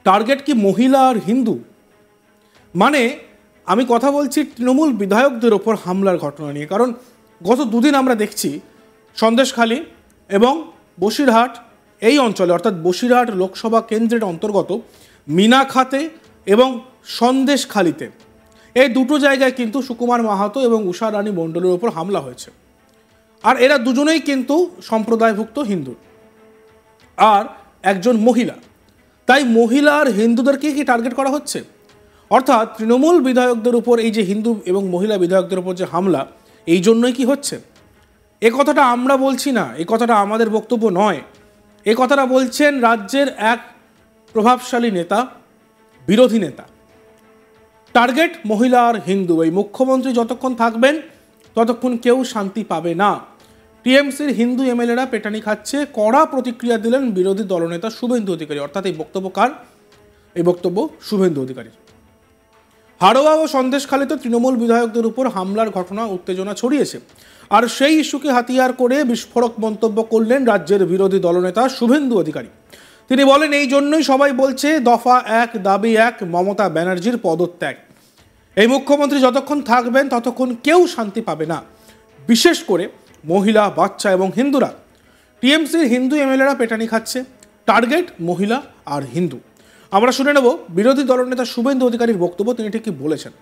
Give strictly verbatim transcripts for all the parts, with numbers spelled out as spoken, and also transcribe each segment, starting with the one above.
Target কি মহিলা আর হিন্দু? মানে আমি কথা বলছি তৃণমূল বিধায়কদের ওপর হামলার ঘটনা নিয়ে। কারণ গত দুদিন আমরা দেখছি সন্দেশখালী এবং বসিরহাট এই অঞ্চলে, অর্থাৎ বসিরহাট লোকসভা কেন্দ্রের অন্তর্গত মিনাখাতে এবং সন্দেশখালীতে, এই দুটো জায়গায় কিন্তু সুকুমার মাহাতো এবং উষা রানী মণ্ডলের ওপর হামলা হয়েছে। আর এরা দুজনেই কিন্তু সম্প্রদায়ভুক্ত হিন্দু আর একজন মহিলা। তাই মহিলা আর হিন্দুদেরকে কি টার্গেট করা হচ্ছে? অর্থাৎ তৃণমূল বিধায়কদের উপর এই যে হিন্দু এবং মহিলা বিধায়কদের উপর যে হামলা, এই জন্যই কি হচ্ছে? এ কথাটা আমরা বলছি না, এ কথাটা আমাদের বক্তব্য নয়। এ কথাটা বলছেন রাজ্যের এক প্রভাবশালী নেতা, বিরোধী নেতা। টার্গেট মহিলা আর হিন্দু। এই মুখ্যমন্ত্রী যতক্ষণ থাকবেন ততক্ষণ কেউ শান্তি পাবে না। টিএমসির হিন্দু এমএলএরা পেটানি খাচ্ছে, কড়া প্রতিক্রিয়া দিলেন বিরোধী দলনেতা শুভেন্দু অধিকারী। অর্থাৎ এই বক্তব্য কার? এই বক্তব্য শুভেন্দু অধিকারীর। হাড়োয়া ও সন্দেশখালীতে তৃণমূল বিধায়কদের উপর হামলার ঘটনা উত্তেজনা ছড়িয়েছে। আর সেই ইস্যুকে হাতিয়ার করে বিস্ফোরক মন্তব্য করলেন রাজ্যের বিরোধী দলনেতা শুভেন্দু অধিকারী। তিনি বলেন, এই জন্যই সবাই বলছে দফা এক দাবি এক, মমতা ব্যানার্জির পদত্যাগ। এই মুখ্যমন্ত্রী যতক্ষণ থাকবেন ততক্ষণ কেউ শান্তি পাবে না, বিশেষ করে মহিলা, বাচ্চা এবং হিন্দুরা। টিএমসির হিন্দু এমএলএরা পেটানি খাচ্ছে, টার্গেট মহিলা আর হিন্দু। আমরা শুনে নেব বিরোধী দলনেতা শুভেন্দু অধিকারীর বক্তব্য, তিনি ঠিক কি বলেছেন।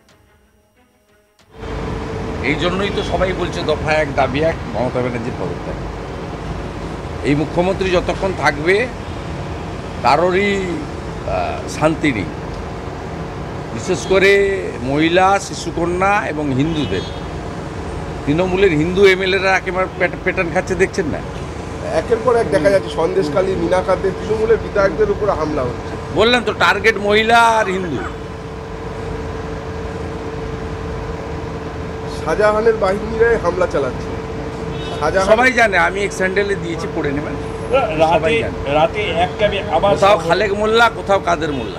এই জন্যই তো সবাই বলছে দফা এক দাবি এক, মমতা ব্যানার্জির পদত্যাগ। এই মুখ্যমন্ত্রী যতক্ষণ থাকবে কারোরই শান্তি নেই, বিশেষ করে মহিলা, শিশুকন্যা এবং হিন্দুদের। তৃণমূলের হিন্দু এমএলএরা একেবারে পেটান খাচ্ছে, দেখছেন না? একের পর এক দেখা যাচ্ছে সন্দেশখালী, মিনাখাতে তৃণমূলের বিধায়কদের উপর হামলা হচ্ছে। বললাম তো, টার্গেট মহিলা আর হিন্দু। শাহজাহানের বাহিনীরাই হামলা চালাচ্ছে। সবাই জানে, আমি এক স্যান্ডেলে দিয়েছি, পড়ে নেবেন। রাতে এক ক্যাবে আবার কোথাও খালেক মোল্লা, কোথাও কাদের মোল্লা,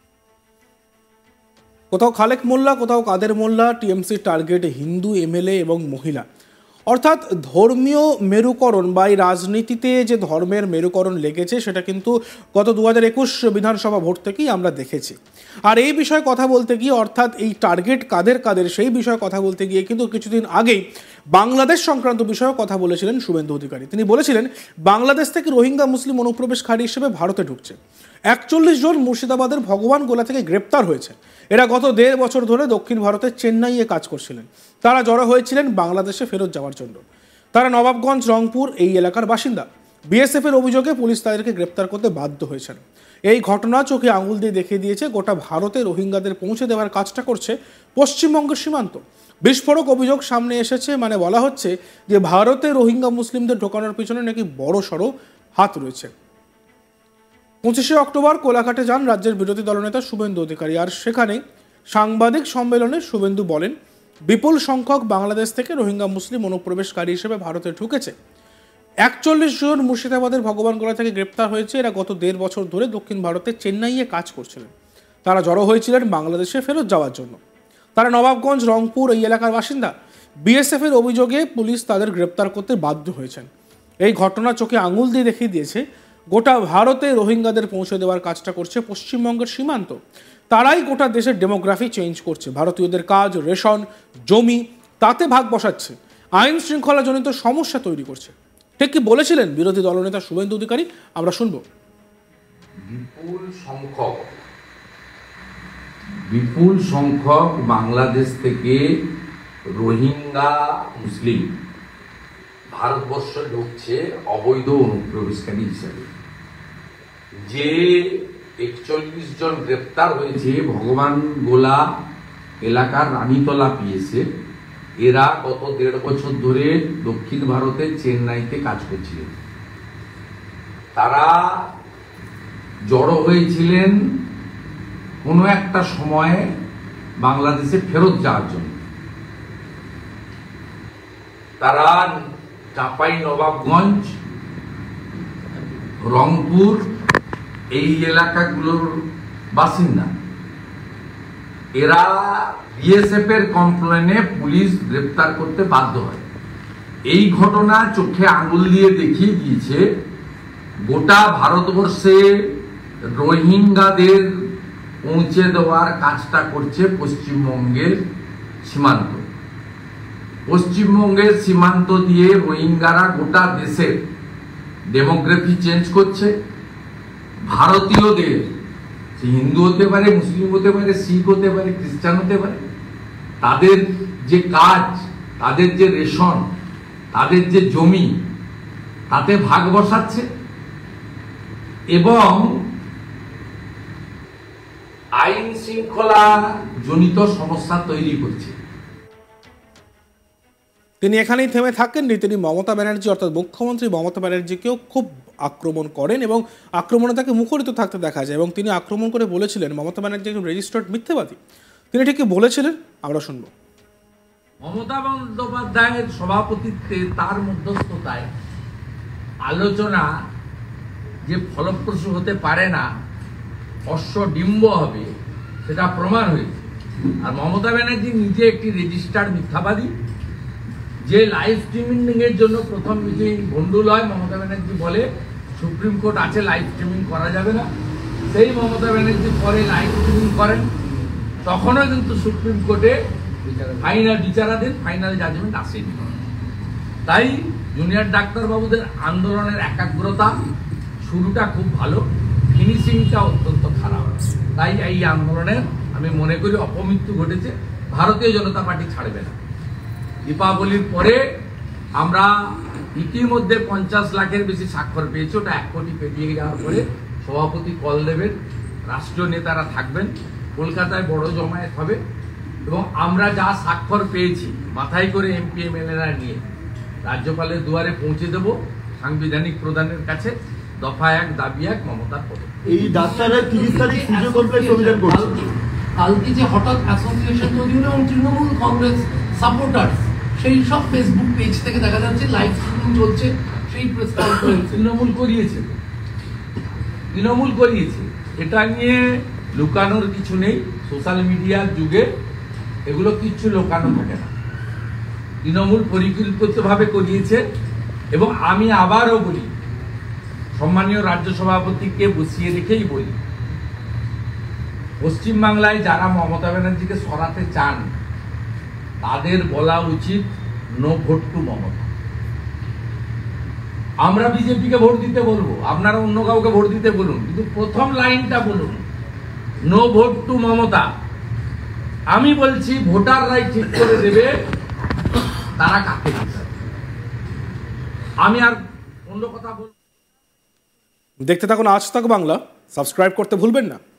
কোথাও খালেক মোল্লা, কোথাও কাদের মোল্লা। টিএমসির টার্গেট হিন্দু, এমএলএ এবং মহিলা। অর্থাৎ ধর্মীয় মেরুকরণ বা এই রাজনীতিতে যে ধর্মের মেরুকরণ লেগেছে সেটা কিন্তু গত দু হাজার একুশ বিধানসভা ভোট থেকেই আমরা দেখেছি। আর এই বিষয়ে কথা বলতে গিয়ে, অর্থাৎ এই টার্গেট কাদের কাদের সেই বিষয়ে কথা বলতে গিয়ে কিন্তু কিছুদিন আগেই বাংলাদেশ সংক্রান্ত বিষয়ে কথা বলেছিলেন শুভেন্দু অধিকারী। তিনি বলেছিলেন, বাংলাদেশ থেকে রোহিঙ্গা মুসলিম অনুপ্রবেশকারী হিসেবে ভারতে ঢুকছে। একচল্লিশ জন মুর্শিদাবাদের ভগবান গোলা থেকে গ্রেপ্তার হয়েছে। এরা গত দেড় বছর ধরে দক্ষিণ ভারতের চেন্নাইয়ে কাজ করছিলেন। তারা জড়ো হয়েছিলেন বাংলাদেশে ফেরত যাওয়ার জন্য। তারা নবাবগঞ্জ, রংপুর এই এলাকার বাসিন্দা। বিএসএফের অভিযোগে পুলিশ তাদেরকে গ্রেপ্তার করতে বাধ্য হয়েছেন। এই ঘটনা চোখে আঙুল দিয়ে দেখিয়ে দিয়েছে গোটা ভারতে রোহিঙ্গাদের পৌঁছে দেওয়ার কাজটা করছে পশ্চিমবঙ্গের সীমান্ত। বিস্ফোরক অভিযোগ সামনে এসেছে, মানে বলা হচ্ছে যে ভারতে রোহিঙ্গা মুসলিমদের ঢোকানোর পিছনে নাকি বড় সড়ো হাত রয়েছে। পঁচিশে অক্টোবর কোলাঘাটে যান রাজ্যের বিরোধী দলনেতা শুভেন্দু অধিকারী। আর সেখানে সাংবাদিক সম্মেলনে শুভেন্দু বলেন, বিপুল সংখ্যক বাংলাদেশ থেকে রোহিঙ্গা মুসলিম অনুপ্রবেশকারী হিসেবে ভারতে ঢুকেছে। একচল্লিশ জন মুর্শিদাবাদের ভগবানগোলা থেকে গ্রেপ্তার হয়েছে। এরা গত দেড় বছর ধরে দক্ষিণ ভারতের চেন্নাইয়ে কাজ করছিলেন। তারা জড়ো হয়েছিলেন বাংলাদেশে ফেরত যাওয়ার জন্য। তারা নবাবগঞ্জ, রংপুর এই এলাকার বাসিন্দা। বিএসএফের অভিযোগে পুলিশ তাদের গ্রেপ্তার করতে বাধ্য হয়েছেন। এই ঘটনা চোখে আঙুল দিয়ে দেখিয়ে দিয়েছে গোটা ভারতে রোহিঙ্গাদের পৌঁছে দেওয়ার কাজটা করছে পশ্চিমবঙ্গের সীমান্ত। তারাই গোটা দেশের ডেমোগ্রাফি চেঞ্জ করছে। ভারতীয়দের কাজ, রেশন, জমি তাতে ভাগ বসাচ্ছে, আইন শৃঙ্খলাজনিত সমস্যা তৈরি করছে। ঠিক কি বলেছিলেন বিরোধী দলনেতা শুভেন্দু অধিকারী? আমরা শুনব। বিপুল সংখ্যক বিপুল সংখ্যক বাংলাদেশ থেকে রোহিঙ্গা মুসলিম ভারতবর্ষ ঢুকছে অবৈধ অনুপ্রবেশকারী হিসাবে। যে একচল্লিশ জন গ্রেপ্তার হয়েছে ভগবান গোলা এলাকার রানীতলা পিএসে, এরা গত দেড় বছর ধরে দক্ষিণ ভারতে চেন্নাইতে কাজ করছিলেন। তারা জড়ো হয়েছিলেন কোনো একটা সময়ে বাংলাদেশে ফেরত যাওয়ার জন্য। তারা চাঁপাই নবাবগঞ্জ, রংপুর এই এলাকাগুলোর বাসিন্দা। এরা বিএসএফ এর কমপ্লেনে পুলিশ গ্রেপ্তার করতে বাধ্য হয়। এই ঘটনা চোখে আঙুল দিয়ে দেখিয়ে দিয়েছে গোটা ভারতবর্ষে রোহিঙ্গাদের পৌঁছে দেওয়ার কাজটা করছে পশ্চিমবঙ্গের সীমান্ত। পশ্চিমবঙ্গের সীমান্ত দিয়ে রোহিঙ্গারা গোটা দেশের ডেমোগ্রাফি চেঞ্জ করছে। ভারতীয়দের, সে হিন্দু হতে পারে, মুসলিম হতে পারে, শিখ হতে পারে, খ্রিস্টান হতে পারে, তাদের যে কাজ, তাদের যে রেশন, তাদের যে জমি, তাতে ভাগ বসাচ্ছে এবং আইন শৃঙ্খলা জনিত সমস্যা তৈরি করছে। তিনি এখানেই থেমে থাকেননি, তিনি মমতা ব্যানার্জি অর্থাৎ মুখ্যমন্ত্রী মমতা ব্যানার্জিকেও খুব আক্রমণ করেন এবং আক্রমণে তাকে মুখরিত থাকতে দেখা যায় এবং তিনি আক্রমণ করে বলেছিলেন মমতা ব্যানার্জি একজন রেজিস্টার্ড মিথ্যাবাদী। তিনি ঠিকই বলেছিলেন, আমরা শুনব। মমতা বন্দ্যোপাধ্যায়ের সভাপতিত্বে, তার মধ্যস্থতায় আলোচনা যে ফলপ্রসূ হতে পারে না, অশ্বডিম্ব হবে, সেটা প্রমাণ হয়েছে। আর মমতা ব্যানার্জি নিজে একটি রেজিস্টার্ড মিথ্যাবাদী, যে লাইভ স্ট্রিমিং এর জন্য প্রথম মিটিং ভণ্ডুল হয়। মমতা ব্যানার্জি বলে সুপ্রিম কোর্ট আছে, লাইভ স্ট্রিমিং করা যাবে না। সেই মমতা ব্যানার্জি পরে লাইভ স্ট্রিমিং করেন, তখনও কিন্তু সুপ্রিম কোর্টে ফাইনাল বিচারাধীন, ফাইনাল জাজমেন্ট আসেনি। তাই জুনিয়র ডাক্তারবাবুদের আন্দোলনের একাগ্রতা শুরুটা খুব ভালো, ফিনিশিংটা অত্যন্ত খারাপ। তাই এই আন্দোলনের আমি মনে করি অপমৃত্যু ঘটেছে, ভারতীয় জনতা পার্টি ছাড়বে না। দীপাবলির পরে আমরা ইতিমধ্যে পঞ্চাশ লাখের বেশি স্বাক্ষর পেয়েছি, ওটা এক কোটি পেরিয়ে যাওয়ার পরে সভাপতি কল দেবেন, রাষ্ট্রীয় নেতারা থাকবেন, কলকাতায় বড় জমায়েত হবে এবং আমরা যা স্বাক্ষর পেয়েছি মাথায় করে এমপি এমএলএরা নিয়ে রাজ্যপালের দুয়ারে পৌঁছে দেব সাংবিধানিক প্রধানের কাছে। দফা এক, দাবি এক, মমতার পদক। এই ডাক্তাররা তিরিশ তারিখ সূর্য কমপ্লেক্স অভিযান করছে। কালকে যে হঠাৎ অ্যাসোসিয়েশন তৈরি হলো এবং তৃণমূল কংগ্রেস সাপোর্টার্স, সেই সব ফেসবুক পেজ থেকে দেখা যাচ্ছে লাইভ স্ট্রিমিং চলছে, সেই প্রেস কনফারেন্স তৃণমূল করিয়েছে, তৃণমূল করিয়েছে। এটা নিয়ে লুকানোর কিছু নেই, সোশ্যাল মিডিয়ার যুগে এগুলো কিচ্ছু লুকানো থাকে না। তৃণমূল পরিকল্পিতভাবে করিয়েছে এবং আমি আবারও বলি, সম্মানীয় রাজ্য সভাপতিকে বসিয়ে রেখেই বলি, পশ্চিমবাংলায় যারা মমতা ব্যানার্জিকে সরাতে চান তাদের বলা উচিত নো ভোট টু মমতা। আমরা বিজেপিকে ভোট দিতে বলবো, আপনারা অন্য কাউকে ভোট দিতে বলুন, কিন্তু প্রথম লাইনটা বলুন নো ভোট টু মমতা। আমি বলছি ভোটাররাই ঠিক করে দেবে তারা কাকে দিতে। আমি আর অন্য কথা বলবো। দেখতে থাকুন আজ তাক বাংলা, সাবস্ক্রাইব করতে ভুলবেন না।